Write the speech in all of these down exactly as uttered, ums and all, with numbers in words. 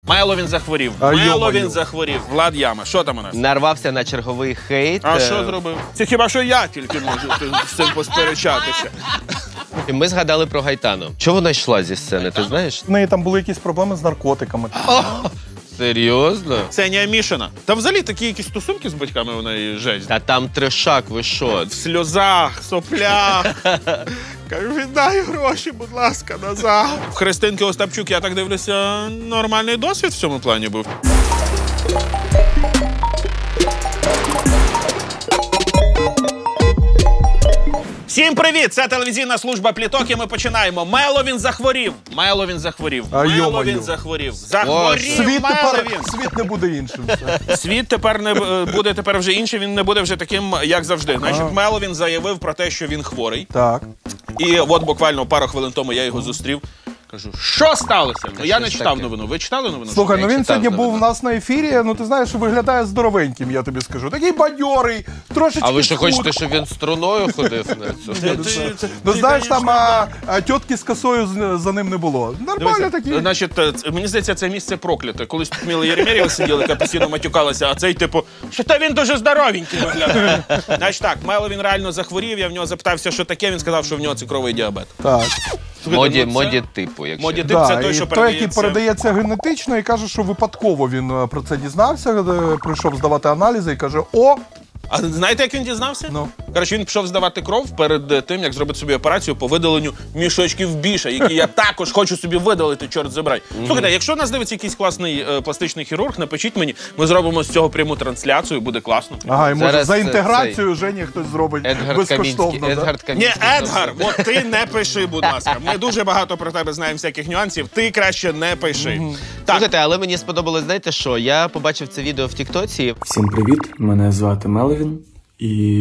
Майло він захворів. А, Майло він захворів. Влад Яма. Що там у нас? Нарвався на черговий хейт. А що зробив? Це хіба що я тільки можу з цим посперечатися. І ми згадали про Гайтану. Чого вона йшла зі сцени, ти знаєш? В неї там були якісь проблеми з наркотиками. Серйозно? Ксенія Мішина. Та взагалі такі якісь стосунки з батьками у неї жесть. Та там трешак, ви що? В сльозах, соплях. Кажу, віддай гроші, будь ласка, назад. В Христинки Остапчук, я так дивлюся, нормальний досвід в цьому плані був. Всім привіт! Це телевізійна служба «Пліток» і ми починаємо. Майло він захворів. Майло він захворів. А, Майло йо-моє. він захворів. Захворів Світ Майло тепер, він. світ не буде іншим. Світ тепер не буде тепер вже інший, він не буде вже таким, як завжди. Значить, Майло він заявив про те, що він хворий. Так. І от буквально пару хвилин тому я його зустрів. Кажу, що сталося? Ну, я не читав новину. Ви читали новину? Слухай, ну він сьогодні був у новину. нас на ефірі, ну ти знаєш, виглядає здоровеньким, я тобі скажу. Такий бадьорий, трошечки А ви що худ. хочете, щоб він струною ходив на цю? Ти- ти- ти- Ну ти знаєш, даєш там нам- а, а, тітки з косою з- за ним не було. Нормально Дивися, такі. Значить, е, це- мені здається, це місце прокляте. Колись тут Міла Єремєєва сиділа, яка постійно матюкалася, а цей, типу, що та він дуже здоровенький виглядає. Значить так, Майло він реально захворів, я в нього запитався, що таке, він сказав, що в нього цукровий діабет. Так. Слухайте, Моді, ну, це- моді типу, якщо. Моді тип Да, це той, і що той, який передається. передається генетично, і каже, що випадково він е, про це дізнався, е, прийшов здавати аналізи і каже: о, А знаєте, як він дізнався? Ну. Коротше, він пішов здавати кров перед тим, як зробити собі операцію по видаленню мішочків біша, які я також хочу собі видалити, чорт забирай. Слухайте, якщо нас дивиться якийсь класний е, пластичний хірург, напишіть мені, ми зробимо з цього пряму трансляцію, буде класно. ага, і може Зараз за це- інтеграцію Жені хтось зробить Едгард безкоштовно. Камінський. Да? Едгард Ні, Камінський. Едгар, от ти не пиши, будь ласка. Ми дуже багато про тебе знаємо всяких нюансів, ти краще не пиши. Так, Слухайте, але мені сподобалось, знаєте що? Я побачив це відео в Тіктоці. Всім привіт! Мене звати Мелвін, і...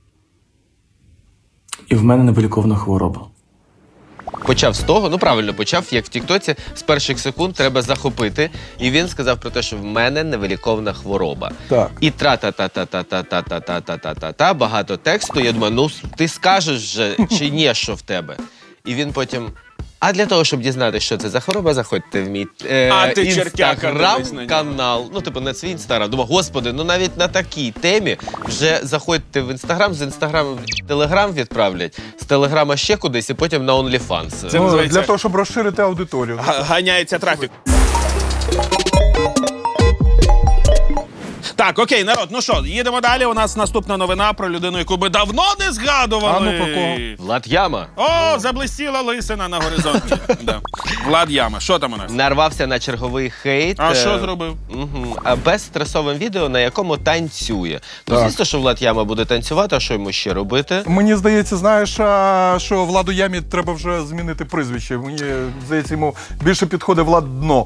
і в мене невиліковна хвороба. Почав з того, ну правильно почав, як в Тіктоці, з перших секунд треба захопити. І він сказав про те, що в мене невиліковна хвороба. Так. І тра-та-та-та-та-та-та-та-та-та-та, багато тексту. Я думаю, ну ти скажеш же чи ні, що в тебе. І він потім... А для того, щоб дізнатися, що це за хвороба, заходьте в мій е, А ти чертяка, дивись на нього. інстаграм-канал. Ну, типу, на свій інстаграм. Думаю, господи, ну навіть на такій темі вже заходьте в інстаграм, з інстаграму в телеграм відправлять, з телеграма ще кудись і потім на OnlyFans. Це Ну, називається- для того, щоб розширити аудиторію. га- ганяється трафік. Так, окей, народ, ну що, їдемо далі. У нас наступна новина про людину, яку ми давно не згадували. А ну, про кого? Влад Яма О, заблистіла лисина на горизонті. Да. Влад Яма, що там у нас? нарвався на черговий хейт. А е, що зробив? Угу. А безстресовим відео, на якому танцює. Ну, Так. звісно, що Влад Яма буде танцювати, а що йому ще робити? Мені здається, знаєш, а, що Владу Ямі треба вже змінити прізвище. Мені здається, йому більше підходить Влад Дно.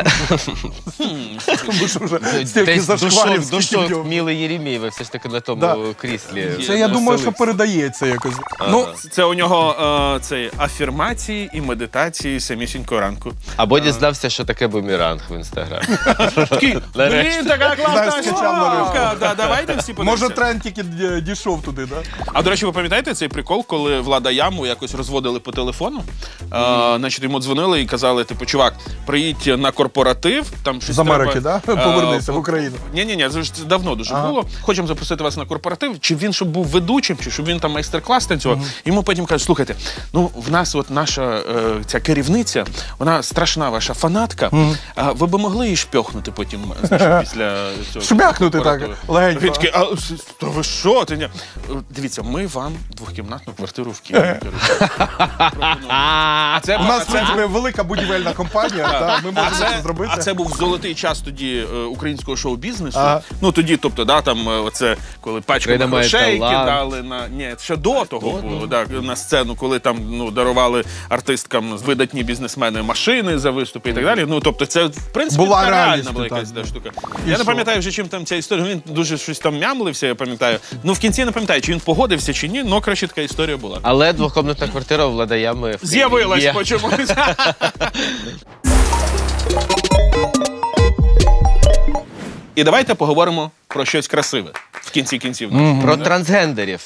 Тому що вже стільки Десь зашкварів, душок, скільки в душок нього. Міли Єремєєва все ж таки на тому Да. кріслі. Це, я думаю, що веселився. передається якось. Ну, це у нього е, це, афірмації і медитації самісінького ранку. Або дізнався, що таке бумеранг в інстаграмі. Такий, блін, така класна Знаєш, скачав нарешті. штука. Да, давайте всі подивимося. Може, тренд тільки д- дійшов туди, так? Да? А, до речі, ви пам'ятаєте цей прикол, коли Влада Яму якось розводили по телефону? А, значить, йому дзвонили і казали, типу, чувак, приїдь на корпоратив, там щось З Америки, треба, да? а, Повернися в Україну. Ні-ні-ні, це ж давно дуже Ага. було. Хочемо запросити вас на корпоратив, чи він, щоб був ведучим, чи щоб він там майстер-клас танцював. Угу. Йому потім кажуть, слухайте, ну, в нас от наша е, ця керівниця, вона страшна ваша фанатка, угу. а ви би могли її шпьохнути потім, значить, після цього Шмякнути так, корпоративу?» легенько. Він такий, а то ви що? Ти ні? Дивіться, ми вам двохкімнатну квартиру в Києві. А це У нас, в це- принципі, велика будівельна компанія, да, ми А можемо це це, зробити. а це був золотий час тоді е, українського шоу-бізнесу. Ага. Ну тоді, тобто, да, там е, оце, коли пачку Країна має грошей талант. кидали на ні, ще до того було, да, на сцену, коли там ну дарували артисткам видатні бізнесмени машини за виступи і так далі. Ну тобто, це в принципі Була така реальність, реальна була якась так. да, штука. І Я що? не пам'ятаю вже чим там ця історія. Він дуже щось там мямлився, я пам'ятаю. Ну в кінці не пам'ятаю, чи він погодився, чи ні. Ну краще така історія була. Але двокомнатна квартира у Влада Ями в Києві З'явилась є. почомусь. І давайте поговоримо про щось красиве в кінці кінців. Про трансгендерів.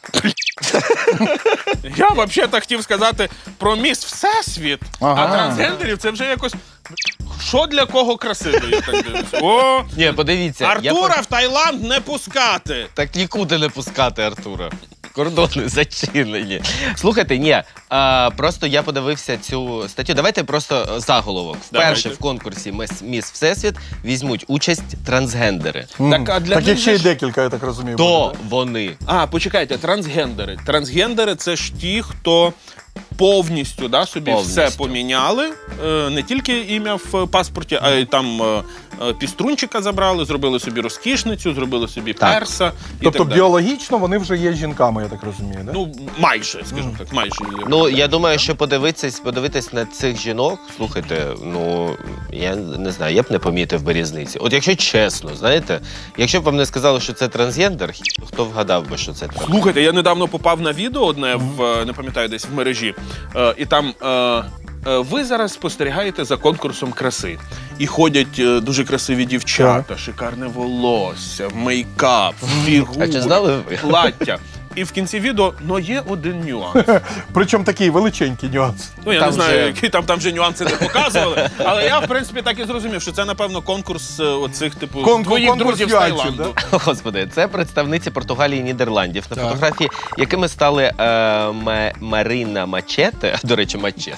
Я взагалі хотів сказати про міс Всесвіт, Ага. а трансгендерів це вже якось. що для кого красиво, я так дивлюся. О, Ні, подивіться. Артура я... в Таїланд не пускати. Так нікуди не пускати Артура. Кордони зачинені. Слухайте, ні, а, просто я подивився цю статтю. Давайте просто заголовок. Вперше Давайте. в конкурсі «Міс, Міс Всесвіт» візьмуть участь трансгендери. Так, а для Так них їх ще й же ж- декілька, я так розумію. То буде, вони. А, почекайте, трансгендери. Трансгендери – це ж ті, хто повністю да, собі Повністю. все поміняли. Е, не тільки ім'я в паспорті, а й там е, е, піструнчика забрали, зробили собі розкішницю, зробили собі Так. перса. І Тобто так далі. біологічно вони вже є жінками, я так розумію, да? Ну, майже, скажімо так, майже. Ну, я думаю, що подивитись, подивитись на цих жінок, слухайте, ну, я не знаю, я б не помітив би різниці. От якщо чесно, знаєте, якщо б вам не сказали, що це трансгендер, хто вгадав би, що це трансгендер? Слухайте, я недавно попав на відео одне, в, не пам'ятаю, десь в мережі, е, і там е, е, ви зараз спостерігаєте за конкурсом краси. І ходять е, дуже красиві дівчата, шикарне волосся, мейкап, фігура, А чи знали ви? плаття. І в кінці відео, ну є один нюанс. Причому такий величенький нюанс. Ну, я Там не знаю, же- які там, там вже нюанси не показували, але я, в принципі, так і зрозумів, що це, напевно, конкурс е, оцих, типу, Кон- твоїх конкурс друзів з юанців, Таїланду. Господи, це представниці Португалії і Нідерландів. На фотографії, якими стали е, Ма- Марина Мачете, до речі, Мачете,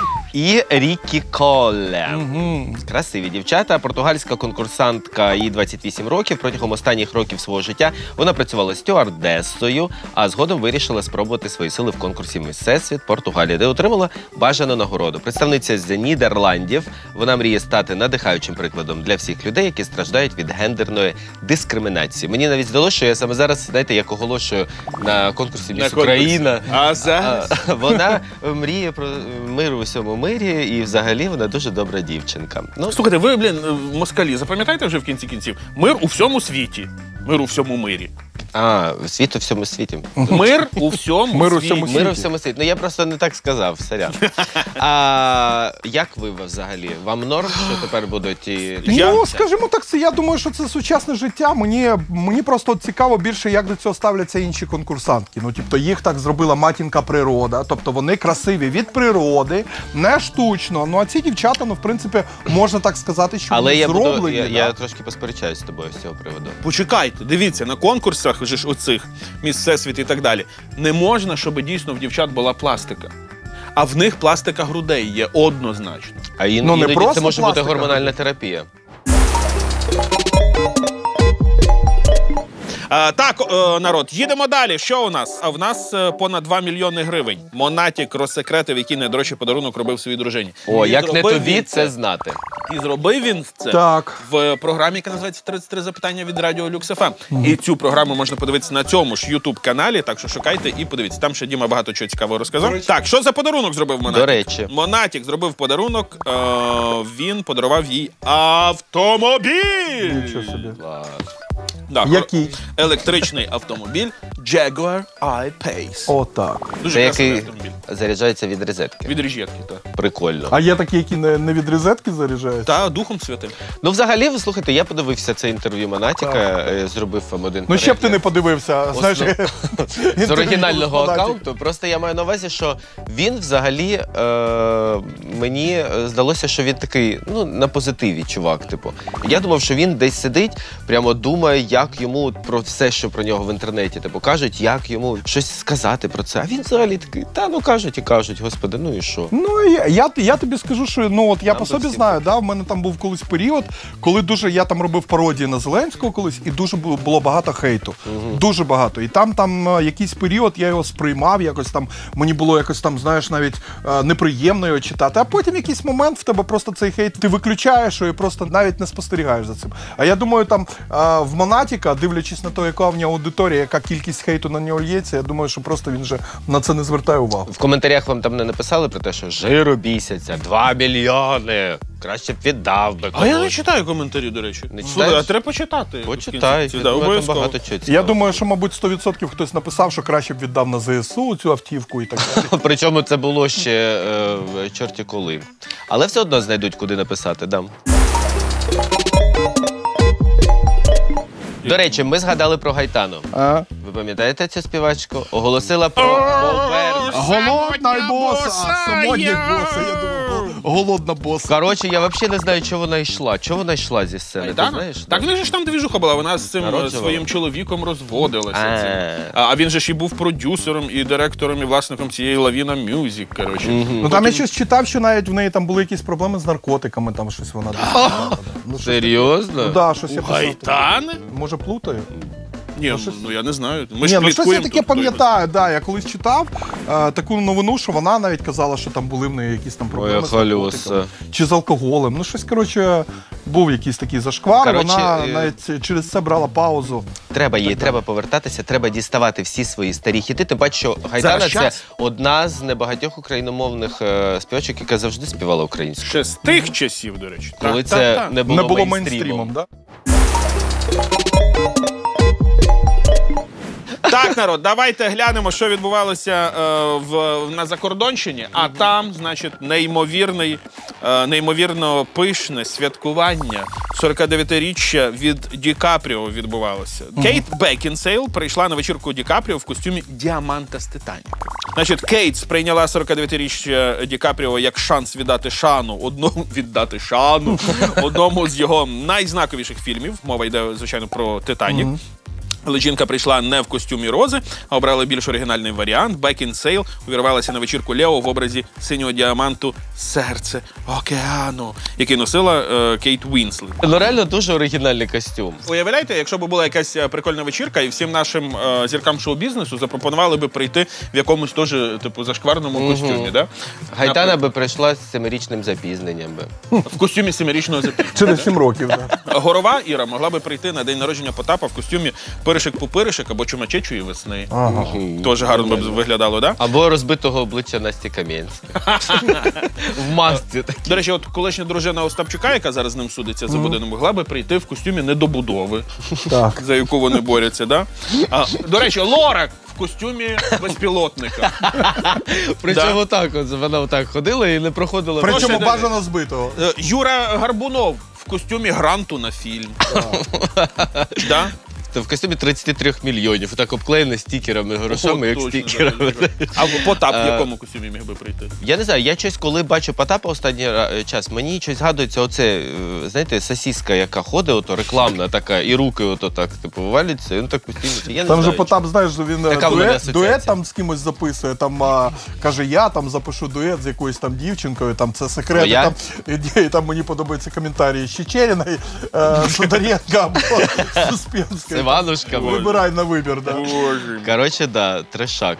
і Рікі Коле. Красиві дівчата. Португальська конкурсантка, їй двадцять вісім років. Протягом останніх років свого життя вона працювала стюардесою, а згодом вирішила спробувати свої сили в конкурсі «Міс Всесвіт» Португалії, де отримала бажану нагороду. Представниця з Нідерландів, вона мріє стати надихаючим прикладом для всіх людей, які страждають від гендерної дискримінації. Мені навіть здалося, що я саме зараз, знаєте, як оголошую на конкурсі На «Міс конкурсі. Україна». А зараз? А, Вона мріє про мир у всьому мирі, і взагалі вона дуже добра дівчинка. Ну, Слухайте, ви, блін, москалі, запам'ятайте вже в кінці кінців? Мир у всьому світі. Мир у всьому мирі. а, світ у всьому світі. Мир у всьому Мир у світі. всьому Мир у світі. всьому світі. Ну, я просто не так сказав, сорян. А як ви взагалі? Вам норм, що тепер будуть і... Я- Ну, скажімо так, це я думаю, що це сучасне життя. Мені, мені просто цікаво більше, як до цього ставляться інші конкурсантки. Ну, тобто, їх так зробила матінка природа, тобто вони красиві від природи, не штучно. Ну, а ці дівчата, ну, в принципі, можна так сказати, що Але вони я, буду, зроблені. я, да. я трошки посперечаюсь з тобою з цього приводу. Почекайте, дивіться, на конкурсах же ж оцих «Міс Всесвіт» і так далі, не можна, щоб дійсно в дівчат була пластика. А в них пластика грудей є однозначно. А ін, Ну, не іноді просто це може бути пластика. гормональна терапія. А, так, е, народ, їдемо далі. Що у нас? А в нас е, понад два мільйони гривень. Монатік розсекретив, який найдорожчий подарунок робив своїй дружині. О, І як не зробив тобі він це знати. І зробив він це Так. в програмі, яка називається «тридцять три запитання» від Радіо Люкс еф ем. І цю програму можна подивитися на цьому ж Ютуб-каналі, так що шукайте і подивіться. Там ще Діма багато чого цікавого розказав. Так, що за подарунок зробив Монатік? До речі. Монатік зробив подарунок, е, він подарував їй автомобіль! Нічого собі. Да, Який? електричний автомобіль Jaguar I-Pace. Отак. Дуже Це красивий який автомобіль. заряджається від розетки. Від решітки, так. Прикольно. А є такі, які не, не від розетки заряджають? Та Духом Святим. Ну, взагалі, ви слухайте, я подивився це інтерв'ю Монатіка, е, зробив вам один Ну, ще б ти перегляд. не подивився, знаєш, З оригінального інтерв'ю з аккаунту. Просто я маю на увазі, що він взагалі е, мені здалося, що він такий, ну, на позитиві, чувак. Типу, я думав, що він десь сидить, прямо думає, як йому про все, що про нього в інтернеті, типу, кажуть, як йому щось сказати про це. А він взагалі такий, та ну кажуть і кажуть, господи, ну і що? Ну, я, я, я тобі скажу, що ну от я Нам по би собі всім знаю, да, в мене там був колись період, коли дуже я там робив пародії на Зеленського колись, і дуже було, було багато хейту. Дуже багато. І там там е, якийсь період я його сприймав, якось там мені було якось там, знаєш, навіть е, неприємно його читати. А потім якийсь момент в тебе просто цей хейт ти виключаєш і просто навіть не спостерігаєш за цим. А я думаю, там е, в Монатіка, дивлячись на те, яка в нього аудиторія, яка кількість хейту на нього лється, я думаю, що просто він же на це не звертає увагу. В коментарях вам там не написали про те, що жиру бісяться, два мільйони, краще б віддав би А я не комусь. читаю коментарі, до речі. Не Слухай, читаєш? а треба почитати. Почитай, в кінці. я Да, думаю, там обов'язково. багато чого Я цікавого. думаю, що, мабуть, сто відсотків хтось написав, що краще б віддав на зе ес у цю автівку і так далі. Причому це було ще е, в чорті коли. Але все одно знайдуть, куди написати, дам. До речі, ми згадали про Гайтану. А? Ви пам'ятаєте цю співачку? Оголосила про повернення. Голодна й боса, а самотня боса, я думав. голодна боса. Коротше, я взагалі не знаю, чого вона йшла. Чого вона йшла зі сцени, ти Майдана? знаєш? Так в них же ж там двіжуха була, вона з цим Народжувала. своїм чоловіком розводилася. А. цим. А, а він же ж і був продюсером, і директором, і власником цієї Лавіна Мюзик, коротше. Ну там я щось читав, що навіть в неї там були якісь проблеми з наркотиками, там щось вона... Ну, щось таке. Серйозно? Ну да, щось я писав. Гайтани? Може плутаю? Ні, щось- ну я не знаю. Ми Ні, ж ну щось я пліткуємо таке тут, той- пам'ятаю, да, я колись читав е, таку новину, що вона навіть казала, що там були в неї якісь там проблеми з Моя наркотиками. халюса. Чи з алкоголем. Ну щось, коротше, був якийсь такий зашквар, Коротше, вона е, навіть через це брала паузу. Треба їй, треба повертатися, треба діставати всі свої старі хіти. Тим паче, що Гайтана Зараз це час. одна з небагатьох україномовних е, співачок, яка завжди співала українською. Ще з тих часів, до речі. Коли Та, це та, та. не було, Не було мейнстрімом. мейнстрімом, да? Так, народ, давайте глянемо, що відбувалося е, в, на Закордонщині. А там, значить, неймовірний, е, неймовірно пишне святкування сорокадев'ятиріччя від Ді Капріо відбувалося. Кейт Бекінсейл прийшла на вечірку Ді Капріо в костюмі діаманта з Титаніку. Значить, Кейт сприйняла сорокадев'ятиріччя Ді Капріо як шанс віддати шану одному віддати шану одному з його найзнаковіших фільмів. Мова йде, звичайно, про Титанік. Але жінка прийшла не в костюмі рози, а обрала більш оригінальний варіант. Бекінсейл увірвалася на вечірку Лео в образі синього діаманту «Серце океану», який носила е, Кейт Уінслет. Ну реально дуже оригінальний костюм. Уявляєте, якщо б була якась е, прикольна вечірка, і всім нашим е, зіркам шоу-бізнесу запропонували би прийти в якомусь теж, типу, зашкварному костюмі, да? Гайтана би прийшла з семирічним запізненням би. В костюмі семирічного запізнення. Через сім років, да. Горова Іра могла би прийти на день народження Потапа в костюмі Пиришик-пупиришик або Чумачечої весни. Ага. Теж гарно б виглядало, да? Або розбитого обличчя Насті Кам'янської. В масці такій. До речі, от колишня дружина Остапчука, яка зараз з ним судиться за будинок, могла би прийти в костюмі недобудови, Так. за яку вони борються, да? А, до речі, Лорак в костюмі безпілотника. Причому так, от вона отак ходила і не проходила. При- Причому ще бажано збитого. Е, Юра Гарбунов в костюмі гранту на фільм. Да? В костюмі тридцять три мільйонів. Так обклеєне стікерами, грошами, як Точно, стікерами. да, да. А Потап в Е, якому костюмі міг би прийти? Я не знаю, я щось, коли бачу Потапа останній ра- час, мені щось згадується оце, е, знаєте, сосіска, яка ходить, ото рекламна така, і руки ото так, типу, валяться, і він так постійно. Я не Там же знаю, Потап, знаєш, що він е, Така в мене дует, асоціація. дует там з кимось записує, там а, каже, я там запишу дует з якоюсь там дівчинкою, там це секрет. А І я? там, і, і там мені подобаються коментарі Щечеріної, е, Сидоренка або з Суспенської. Іванушками. Вибирай на вибір, да. Боже. Коротше, да, трешак.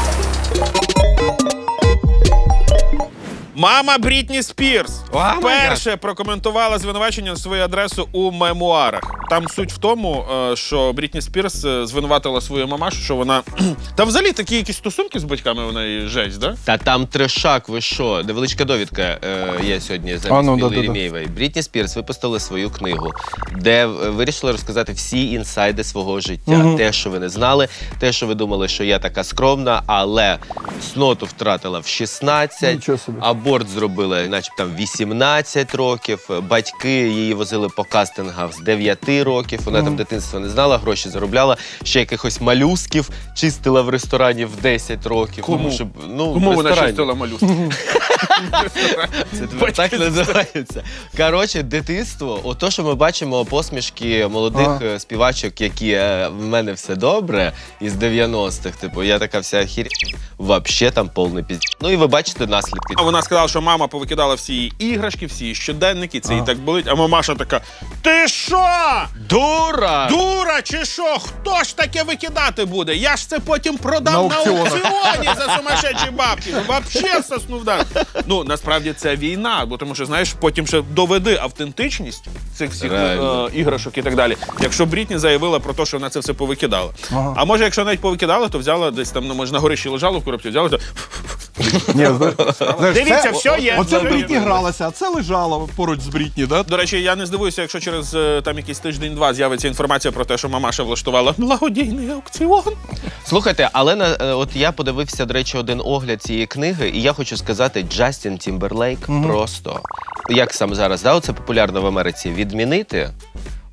Мама Брітні Спірс О, вперше прокоментувала звинувачення на свою адресу у мемуарах. Там суть в тому, е, що Брітні Спірс е, звинуватила свою мамашу, що вона... Та взагалі такі якісь стосунки з батьками у неї жесть, да? Та там трешак, ви що? Невеличка довідка е, є сьогодні замість А, ну, да, Білої да, да. Рімєєвої. Брітні Спірс випустили свою книгу, де е, вирішили розказати всі інсайди свого життя. Те, що ви не знали, те, що ви думали, що я така скромна, але цноту втратила в шістнадцять, Нічого собі. аборт зробила, начебто, там вісімнадцять років, батьки її возили по кастингах з дев'яти років, вона там дитинства не знала, гроші заробляла, ще якихось малюсків чистила в ресторані в десять років. Кому? Тому, що, ну, Кому в вона ресторані. чистила малюску? Це тепер так називається. Коротше, дитинство, ото, що ми бачимо посмішки молодих Ага. е, співачок, які е, в мене все добре, із дев'яностих, типу, я така вся хір... Вообще там повний пізд. Ну і ви бачите наслідки. А вона сказала, що мама повикидала всі її іграшки, всі її щоденники, це їй так болить. А мамаша така: ти що? Дура! Дура чи що? Хто ж таке викидати буде? Я ж це потім продам На на аукціонах. аукціоні за сумасшедші бабки. Вообще сосну вдар. Ну, насправді це війна, бо тому що, знаєш, потім ще доведи автентичність цих всіх Реально. е, іграшок і так далі. Якщо Брітні заявила про те, що вона це все повикидала. Ага. А може, якщо навіть повикидала, то взяла десь там, ну, може, на горищі лежало в коробці, взяла, то... Ні, знаєш, Дивіться, це- все є. Оце Все Брітні є. гралася, а це лежало поруч з Брітні, да? До речі, я не здивуюся, якщо через е, там якийсь тиждень-два з'явиться інформація про те, що мамаша влаштувала благодійний аукціон. Слухайте, але на, е, от я подивився, до речі, один огляд цієї книги, і я хочу сказати, Джастін Тімберлейк просто, як сам зараз, да, це популярно в Америці, відмінити.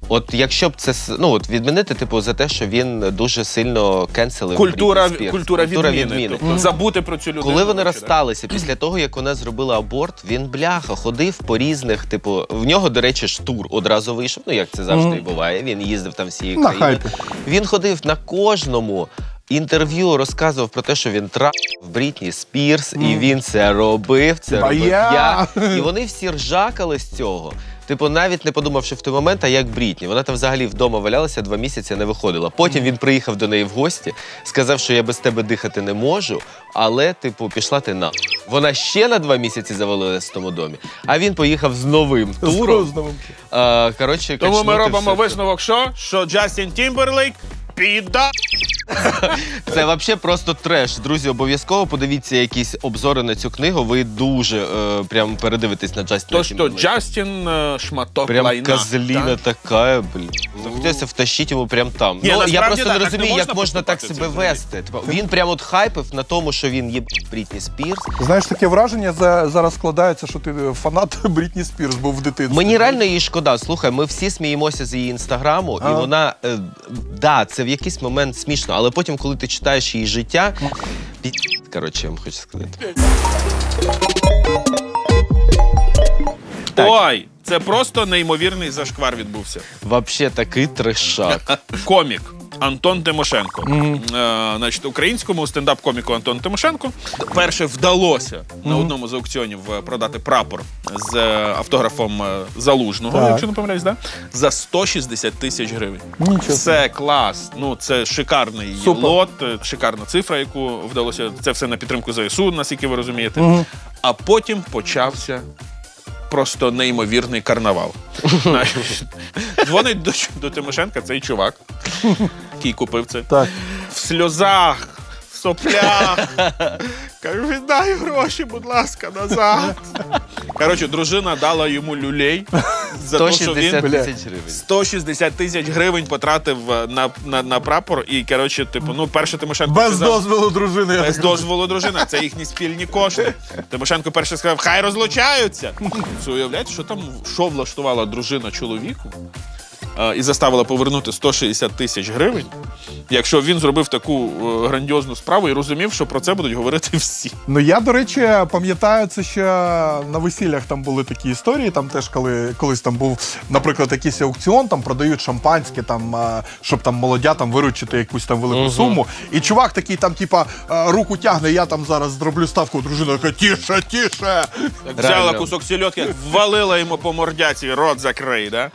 От якщо б це с- ну, от відмінити, типу, за те, що він дуже сильно кенселив Культура, Брітні Спірс. культура відміни. Тобто Мгм. забути про цю людину. Коли вони коротше, розсталися, після того, як вона зробила аборт, він, бляха, ходив по різних, типу, в нього, до речі, ж тур одразу вийшов, ну, як це завжди і буває, він їздив там всією На країною. хайпі. Він ходив на кожному інтерв'ю, розказував про те, що він трахав Брітні Спірс, і він це робив, це А робив я. я. І вони всі ржакали з цього. Типу, навіть не подумавши в той момент, а як Брітні. Вона там взагалі вдома валялася, два місяці не виходила. Потім він приїхав до неї в гості, сказав, що я без тебе дихати не можу, але, типу, пішла ти на. Вона ще на два місяці завалилась в тому домі, а він поїхав з новим туром. З новим. А, коротше, Тому ми качнути робимо все це. висновок, що? Що Джастін Тімберлейк піда. Це взагалі просто треш. Друзі, обов'язково подивіться якісь обзори на цю книгу. Ви дуже е, прям передивитесь на Джастіна То, що Тімберлейка. Джастін е, шматок Прям лайна. козлина так? така, блін. Захотілося втащити його прям там. Ні, ну, я насправді, просто да, не так не розумію, як можна можна так поступати себе взагалі. вести. Типу, він прям от хайпив на тому, що він є Брітні Спірс. Знаєш, таке враження за- зараз складається, що ти фанат Брітні Спірс був в дитинстві. Мені реально її шкода. Слухай, ми всі сміємося з її інстаграму, і А. вона, е, да, це в якийсь момент смішно, але потім, коли ти читаєш її життя, пі... коротше, я вам хочу сказати. Так. Ой, це просто неймовірний зашквар відбувся. Вообще такий трешак. Комік Антон Тимошенко. Е, значить, українському стендап-коміку Антону Тимошенко перше вдалося на одному з аукціонів е, продати прапор з е, автографом е, Залужного, Так. якщо не помиляюсь, да? За сто шістдесят тисяч гривень. Нічого собі. Це клас. Ну, це шикарний Супер. лот, е, шикарна цифра, яку вдалося. Це все на підтримку ЗСУ, наскільки ви розумієте. А потім почався просто неймовірний карнавал. Знаєш, дзвонить до, до Тимошенка цей чувак, який купив це. Так. В сльозах, в соплях. Кажу, віддай гроші, будь ласка, назад. Коротше, дружина дала йому люлей за сто те, що шістдесят він тисяч гривень. сто шістдесят тисяч гривень потратив на, на, на прапор. І, коротше, типу, ну, перше Тимошенко Без сказав, дозволу дружини. я без так дозволу дружини, це їхні спільні кошти. Тимошенко перше сказав, хай розлучаються. Це уявляєте, що там, що влаштувала дружина чоловіку е, і заставила повернути сто шістдесят тисяч гривень, якщо він зробив таку е, грандіозну справу і розумів, що про це будуть говорити всі. Ну я, до речі, пам'ятаю, це ще на весіллях там були такі історії. Там теж, коли колись там був, наприклад, якийсь аукціон, там продають шампанське, там, а, щоб там молодятам виручити якусь там велику суму. І чувак такий там, типа, а, руку тягне, я там зараз зроблю ставку. Дружина така, тіше, тіше. Так взяла Реально. кусок сільотки, ввалила йому по мордяці, рот закрий, да?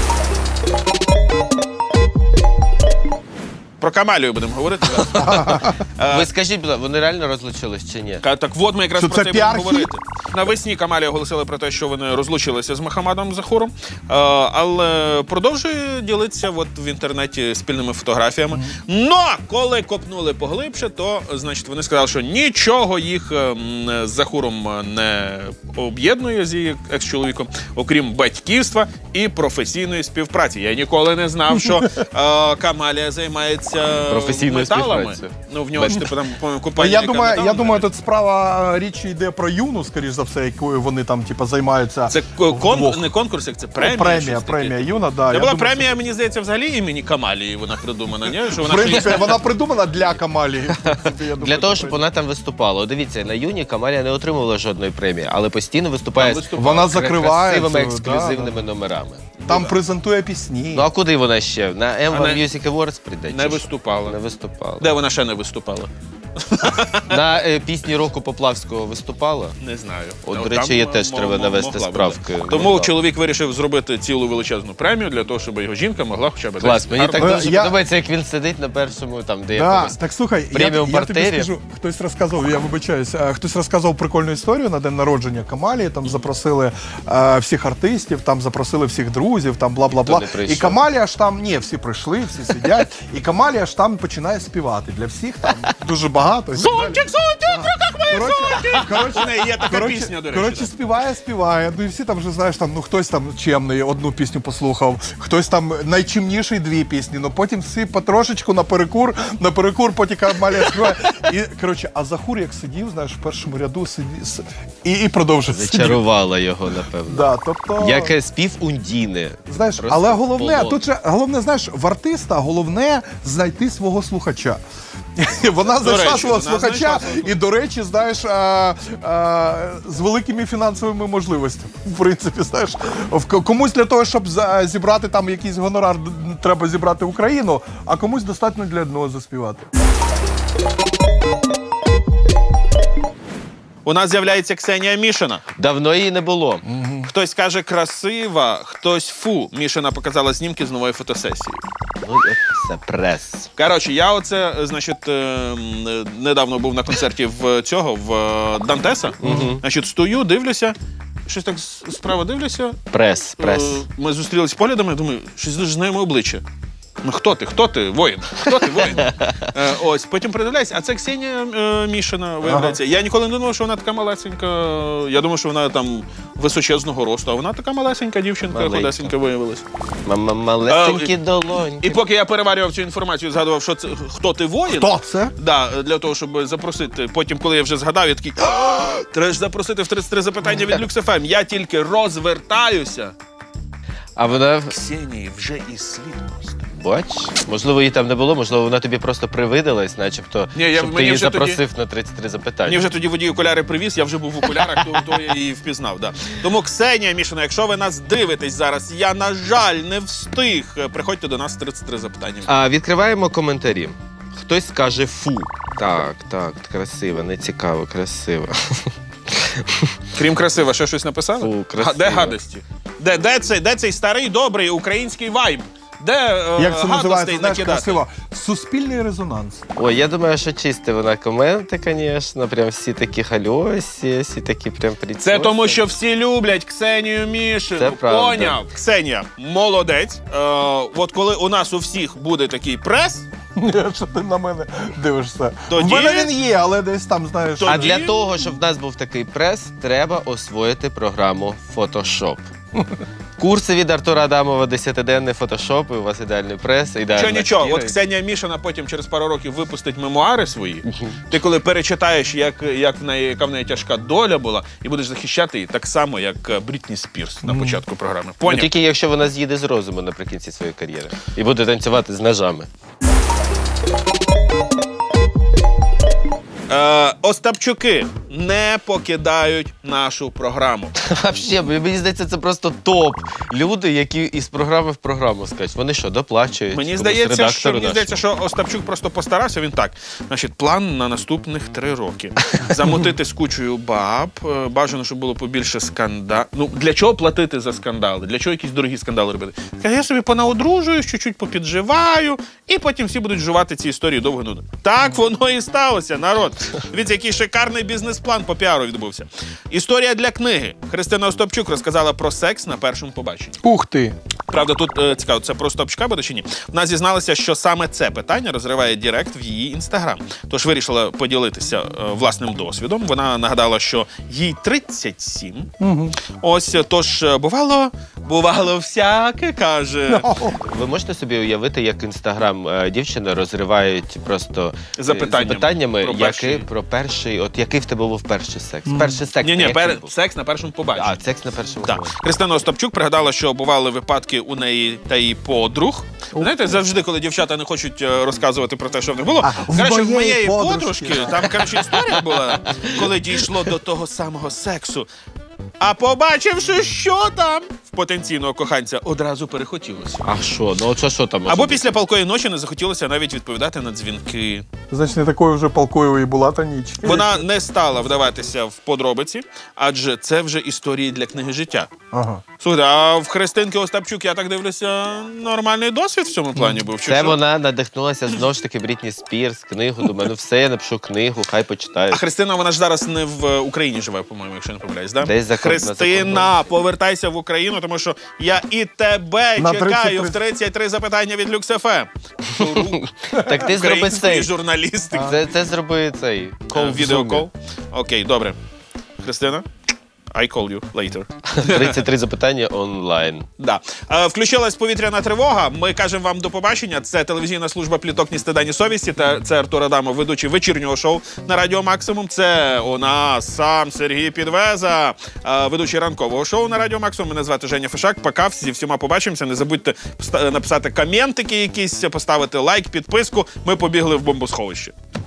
Про Камалію будемо говорити зараз. Ви скажіть, будь ласка, вони реально розлучились чи ні? Ка- Так от ми якраз Що про це це будемо піар-хіт? говорити. Навесні Камалія оголосили про те, що вони розлучилися з Мохаммадом Захуром, е, але продовжує ділитися от в інтернеті спільними фотографіями. Но коли копнули поглибше, то значить вони сказали, що нічого їх е, м, з Захуром не об'єднує з її екс-чоловіком, окрім батьківства і професійної співпраці. Я ніколи не знав, що е, Камалія займається Професійною металами. співпрацею. Ну в нього ж типу там по-моєму, А компанія. я яка думаю, я металом думаю, займається. тут справа річ йде про Юну, скоріш за все, якою вони там типа займаються. Це кон... вдвох. не конкурс, як це премія. премія, щось таке. премія Юна, да. Це я була думаю, премія, мені здається, взагалі імені Камалії вона придумана, ні? Що В вона принципі, ще- вона придумана для Камалії. в принципі, я думаю, Для того, це щоб правильно. вона там виступала. Дивіться, на Юні Камалія не отримувала жодної премії, але постійно виступає Там з виступала. Вона кра- закриває красивими цю, ексклюзивними номерами. Там презентує пісні. Ну а куди вона ще? На Ем Ван А не- Music Awards прийде? чи не що? виступала. Не виступала. Де вона ще не виступала? На е, пісні року Поплавського виступала? Не знаю. От, Ну, до речі, там, є теж м- треба м- навести могла б справки. бути. Тому Могла. чоловік вирішив зробити цілу величезну премію для того, щоб його жінка могла хоча б Клас, десь мені так гарно- Е, дуже я- подобається, як він сидить на першому, там, де Да, якомусь. так слухай, я, преміум я тобі партері. скажу, хтось розказував, я вибачаюсь, е, хтось розказував прикольну історію на день народження Камалії, там запросили е, всіх артистів, там запросили всіх друзів, там бла-бла-бла. Хто не прийшов? І Камалія ж там, ні, всі прийшли, всі сидять, і Камалія ж там починає співати. Для всіх там дуже багато. і так далі. Зонтик, зонтик, в руках моїх Коротше, коротше, Є така коротше, пісня, до речі. коротше, співає, співає. Ну і всі там вже, знаєш, там, ну хтось там чемний одну пісню послухав, хтось там найчимніший дві пісні, ну потім всі потрошечку на перекур, на перекур потім Амалія співає. І, коротше, а Захур як сидів, знаєш, в першому ряду сидів і, і продовжив сидіти. Зачарувала його, напевно. Да, тобто... Як е, спів Ундіни. Знаєш, Просто але головне, полон. тут же, головне, знаєш, в артиста головне знайти свого слухача. Вона знайшла речі, свого вона слухача знайшла свого. і, до речі, знаєш, а, а, з великими фінансовими можливостями. В принципі, знаєш, в- комусь для того, щоб за- зібрати там якийсь гонорар, д- треба зібрати Україну, а комусь достатньо для одного заспівати. У нас з'являється Ксенія Мішина. Давно її не було. Хтось каже красива, хтось фу. Мішина показала знімки з нової фотосесії. Ну, от це прес. Коротше, я оце, значить, е, м, недавно був на концерті в цього, в е, Дантеса. Значить, стою, дивлюся, щось так з- справа дивлюся. Прес, прес. Е, Ми зустрілись поглядами, думаю, щось дуже знайоме обличчя. Ну хто ти? Хто ти? Воїн? Хто ти воїн? Е, ось, потім придивляюся, а це Ксенія е, Мішина, виявляється. Я ніколи не думав, що вона така малесенька. Я думав, що вона там височезного росту, а вона така малесенька дівчинка, Маленька. худесенька виявилась. Мама малесенькі І долоньки. поки я переварював цю інформацію, згадував, що це хто ти воїн. Хто це? Да, для того, щоб запросити. Потім, коли я вже згадав, я такий, «А, треба ж запросити в тридцять три запитання від Люкс еф ем. Я тільки розвертаюся. А вона, Ксенії вже і слід просто. бач, можливо, її там не було, можливо, вона тобі просто привидалась, начебто, Ні, я- щоб ти мені її вже тоді- запросив на тридцять три запитання. Мені вже тоді водій окуляри привіз, я вже був в окулярах, то, то я її впізнав. Да. Тому Ксенія Мішина, якщо ви нас дивитесь зараз, я, на жаль, не встиг. Приходьте до нас в тридцять три запитання. А відкриваємо коментарі. Хтось скаже фу. Так, так, красиво, не цікаво, красиво. Крім красиво, ще щось написали? Фу, красиво. А де гадості? Де, де, цей, де цей старий, добрий український вайб? Де е, Як це називається, гадостей знаєш, накидати? красиво? Суспільний резонанс. Ой, я думаю, що чисті вона коменти, звісно, прям всі такі хальосі, всі такі прям прицьосі. Це тому, що всі люблять Ксенію Мішину. Це правда. Поняв? Ксенія, молодець. Е, от коли у нас у всіх буде такий прес, Що ти на мене дивишся? Тоді- В мене він є, але десь там, знаєш... Тоді- А для того, щоб в нас був такий прес, треба освоїти програму Photoshop. Курси від Артура Адамова десятиденний фотошоп, і у вас ідеальний прес, ідеальна що нічого, шкіра. от Ксенія Мішина потім через пару років випустить мемуари свої. Ти коли перечитаєш, як, як в неї, яка в неї тяжка доля була, і будеш захищати її так само, як е, Брітні Спірс на початку програми. Ну, Поняв? тільки якщо вона з'їде з розуму наприкінці своєї кар'єри і буде танцювати з ножами. Е, Остапчуки не покидають нашу програму. Взагалі, мені здається, це просто топ. Люди, які із програми в програму скачуть. Вони що, доплачують? Мені комусь здається, що, редактору мені здається, нашому? що Остапчук просто постарався. Він так. Значить, план на наступних три роки. Замутити з кучою баб. е, Бажано, щоб було побільше скандалів. Ну, для чого платити за скандали? Для чого якісь дорогі скандали робити? Каже, я собі понаудружуюсь, чуть-чуть попідживаю, і потім всі будуть жувати ці історії довго нудно. Так воно і сталося, народ. Дивіться, який шикарний бізнес-план по піару відбувся. Історія для книги. Христина Остапчук розказала про секс на першому побаченні. Ух ти! Правда, тут е, цікаво, це про Остапчука буде чи ні? Вона зізналася, що саме це питання розриває Дірект в її інстаграм. Тож вирішила поділитися е, власним досвідом. Вона нагадала, що їй тридцять сім. Угу. Ось, тож е, бувало, бувало всяке, каже. Ви можете собі уявити, як інстаграм е, дівчини розривають просто е, Запитаннями запитаннями, про який, перший. про перший, от який в тебе був перший секс? Перший секс. Ні, ні, який пер... був? секс на першому побаченні. А, секс на першому Так. побаченні. Христина Остапчук пригадала, що бували випадки у неї та її подруг. Знаєте, завжди, коли дівчата не хочуть е, розказувати про те, що в них було. А, в Коротше, в моєї моєї подружки. подружки, там, коротше, історія була, коли дійшло до того самого сексу. А побачивши, що там в потенційного коханця, одразу перехотілося. А що? Ну, от що, що там може Або бути? після палкої ночі не захотілося навіть відповідати на дзвінки. Значить, не такою вже палкою і була та ніч. Вона не стала вдаватися в подробиці, адже це вже історії для книги життя. Ага. Слухайте, а в Христинки Остапчук, я так дивлюся, нормальний досвід в цьому плані був. Чи Це що? вона надихнулася знову ж таки Брітні Спірс, книгу. Думаю, ну все, я напишу книгу, хай почитаю. А Христина, вона ж зараз не в Україні живе, по-моєму, якщо не помиляюсь, да? Десь за кор- на Христина, повертайся в Україну, тому що я і тебе На чекаю тридцять три. в тридцять три запитання від Люкс еф ем. Так ти зроби Української цей. журналістики. Це, це зроби цей. Кол в Відеокол. Zoom. Окей, добре. Христина? I call you later. тридцять три запитання онлайн. Да. Е, Включилась повітряна тривога. Ми кажемо вам до побачення. Це телевізійна служба «Пліток ні стида, ні совісті». Та це Артур Адамов, ведучий вечірнього шоу на Радіо Максимум. Це у нас сам Сергій Підвеза, е, ведучий ранкового шоу на Радіо Максимум. Мене звати Женя Фишак. Пока, зі всіма побачимося. Не забудьте написати коментики якісь, поставити лайк, підписку. Ми побігли в бомбосховище.